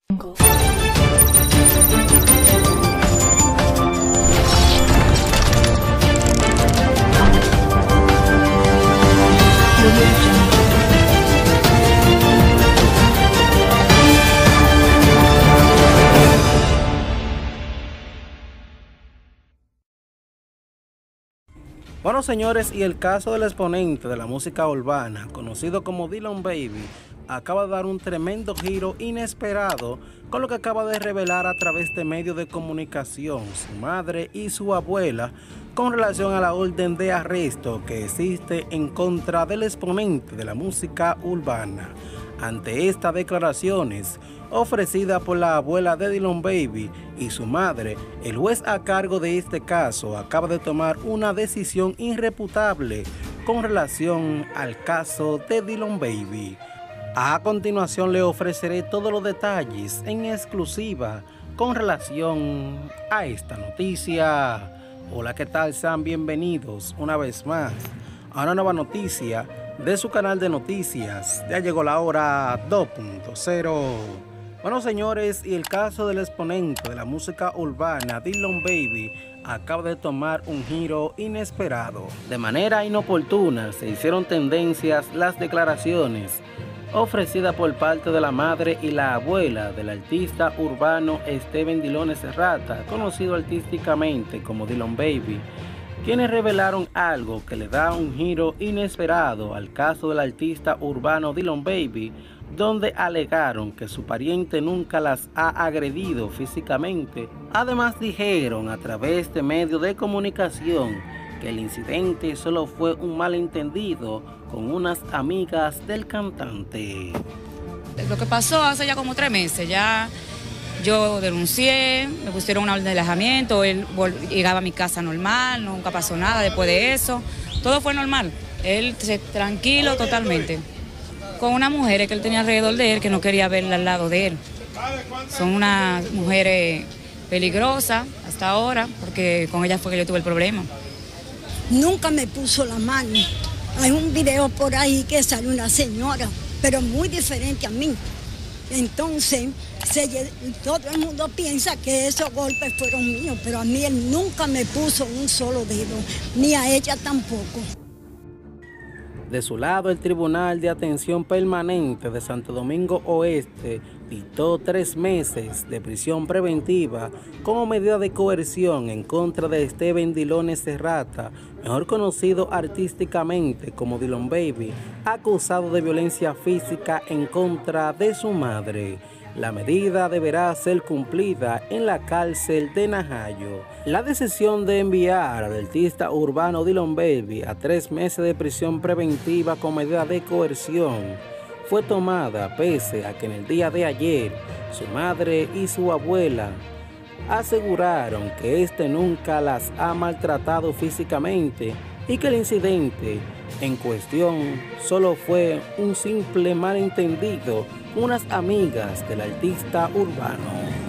Bueno, señores, y el caso del exponente de la música urbana, conocido como Dylan Baby, acaba de dar un tremendo giro inesperado con lo que acaba de revelar a través de medios de comunicación su madre y su abuela con relación a la orden de arresto que existe en contra del exponente de la música urbana. Ante estas declaraciones ofrecidas por la abuela de Dylan Baby y su madre, el juez a cargo de este caso acaba de tomar una decisión irrefutable con relación al caso de Dylan Baby. A continuación le ofreceré todos los detalles en exclusiva con relación a esta noticia. Hola, ¿qué tal? Sean bienvenidos una vez más a una nueva noticia de su canal de noticias. Ya llegó la hora 2.0. Bueno, señores, y el caso del exponente de la música urbana Dylan Baby acaba de tomar un giro inesperado. De manera inoportuna se hicieron tendencias las declaraciones ofrecidas por parte de la madre y la abuela del artista urbano Esteban Dilones Serrata, conocido artísticamente como Dylan Baby, quienes revelaron algo que le da un giro inesperado al caso del artista urbano Dylan Baby, donde alegaron que su pariente nunca las ha agredido físicamente. Además dijeron a través de medios de comunicación que el incidente solo fue un malentendido con unas amigas del cantante. Lo que pasó hace ya como 3 meses, ya yo denuncié, me pusieron una orden de alejamiento, él llegaba a mi casa normal, nunca pasó nada después de eso, todo fue normal, él tranquilo totalmente, con unas mujeres que él tenía alrededor de él que no quería verla al lado de él. Son unas mujeres peligrosas hasta ahora, porque con ellas fue que yo tuve el problema. Nunca me puso la mano. Hay un video por ahí que sale una señora, pero muy diferente a mí. Entonces, todo el mundo piensa que esos golpes fueron míos, pero a mí él nunca me puso un solo dedo, ni a ella tampoco. De su lado, el Tribunal de Atención Permanente de Santo Domingo Oeste dictó 3 meses de prisión preventiva como medida de coerción en contra de Esteban Dilones Serrata, mejor conocido artísticamente como Dylan Baby, acusado de violencia física en contra de su madre. La medida deberá ser cumplida en la cárcel de Najayo. La decisión de enviar al artista urbano Dylan Baby a 3 meses de prisión preventiva con medida de coerción fue tomada pese a que en el día de ayer su madre y su abuela aseguraron que este nunca las ha maltratado físicamente y que el incidente en cuestión solo fue un simple malentendido con unas amigas del artista urbano.